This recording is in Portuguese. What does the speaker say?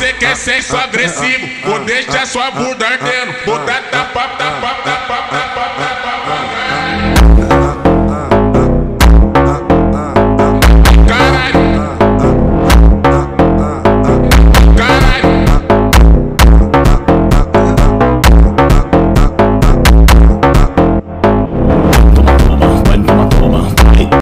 Você quer sexo agressivo, vou deixar sua bunda ardendo. Vou dar